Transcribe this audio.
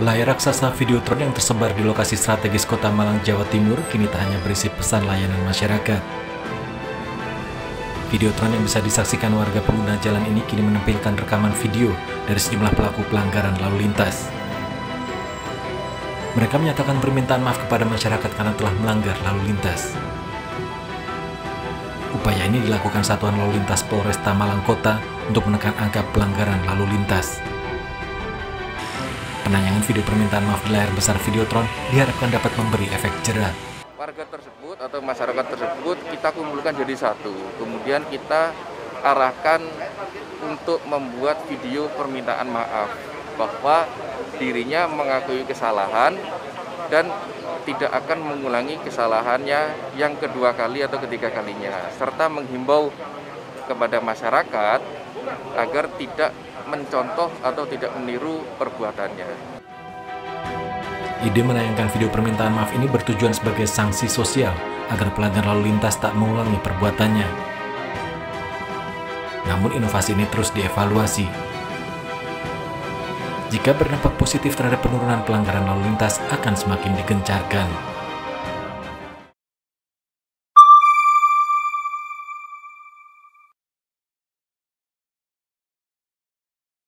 Layar raksasa Videotron yang tersebar di lokasi strategis Kota Malang, Jawa Timur kini tak hanya berisi pesan layanan masyarakat. Videotron yang bisa disaksikan warga pengguna jalan ini kini menampilkan rekaman video dari sejumlah pelaku pelanggaran lalu lintas. Mereka menyatakan permintaan maaf kepada masyarakat karena telah melanggar lalu lintas. Upaya ini dilakukan Satuan Lalu Lintas Polresta Malang Kota untuk menekan angka pelanggaran lalu lintas. Penayangan video permintaan maaf di layar besar Videotron diharapkan dapat memberi efek jera. Warga tersebut atau masyarakat tersebut kita kumpulkan jadi satu, kemudian kita arahkan untuk membuat video permintaan maaf bahwa dirinya mengakui kesalahan dan tidak akan mengulangi kesalahannya yang kedua kali atau ketiga kalinya, serta menghimbau kepada masyarakat agar tidak mencontoh atau tidak meniru perbuatannya. Ide menayangkan video permintaan maaf ini bertujuan sebagai sanksi sosial agar pelanggar lalu lintas tak mengulangi perbuatannya. Namun inovasi ini terus dievaluasi. Jika berdampak positif terhadap penurunan pelanggaran lalu lintas akan semakin digencarkan.